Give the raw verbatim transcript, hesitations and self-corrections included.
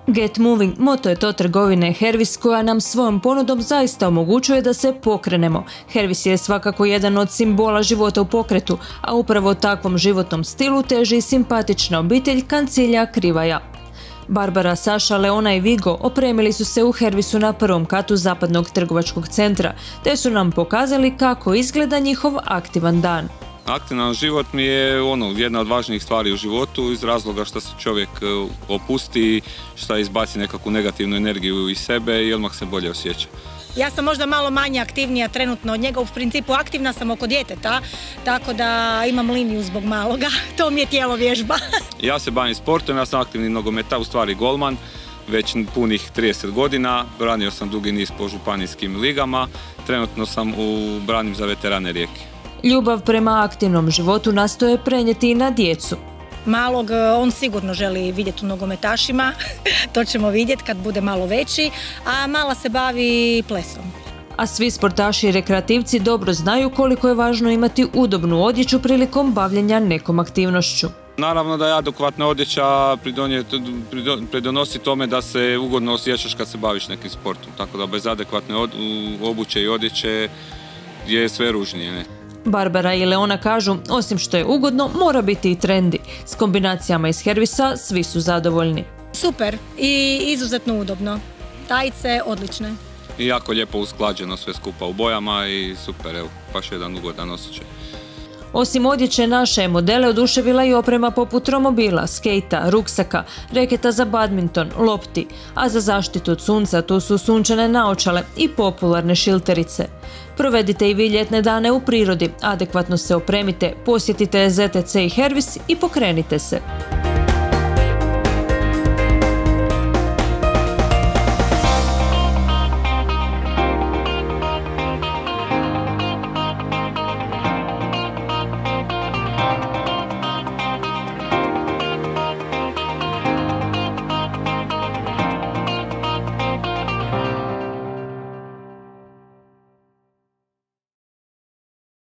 Get Moving moto je to trgovine Hervis koja nam svojom ponudom zaista omogućuje da se pokrenemo. Hervis je svakako jedan od simbola života u pokretu, a upravo takvom životnom stilu teži i simpatična obitelj Kancilja Krivaja. Barbara, Saša, Leona i Vigo opremili su se u Hervisu na prvom katu zapadnog trgovačkog centra, te su nam pokazali kako izgleda njihov aktivan dan. Aktivan život mi je ono, jedna od važnijih stvari u životu iz razloga što se čovjek opusti, što izbaci nekakvu negativnu energiju iz sebe i odmah se bolje osjeća. Ja sam možda malo manje aktivnija trenutno od njega, u principu aktivna sam oko djeteta, tako da imam liniju zbog maloga, to mi je tijelo vježba. Ja se bavim sportom, ja sam aktivni nogometaš, u stvari golman, već punih trideset godina, branio sam dugi niz po županijskim ligama, trenutno sam u branim za veterane Rijeke. Ljubav prema aktivnom životu nastoje prenijeti i na djecu. Malog on sigurno želi vidjeti u nogometašima, to ćemo vidjeti kad bude malo veći, a mala se bavi plesom. A svi sportaši i rekreativci dobro znaju koliko je važno imati udobnu odjeću prilikom bavljenja nekom aktivnošću. Naravno da je adekvatna odjeća pridonosi tome da se ugodno osjećaš kad se baviš nekim sportom, tako da bez adekvatne obuće i odjeće je sve ružnije, ne? Barbara i Leona kažu, osim što je ugodno, mora biti i trendi. S kombinacijama iz Hervisa svi su zadovoljni. Super i izuzetno udobno. Tajice odlične. I jako lijepo usklađeno sve skupa u bojama i super, evo, baš jedan ugodan osjećaj. Osim odjeće, naše modele oduševila i oprema poput romobila, skejta, ruksaka, reketa za badminton, lopti, a za zaštitu od sunca tu su sunčane naočale i popularne šilterice. Provedite i vi ljetne dane u prirodi, adekvatno se opremite, posjetite Z T C i Hervis i pokrenite se.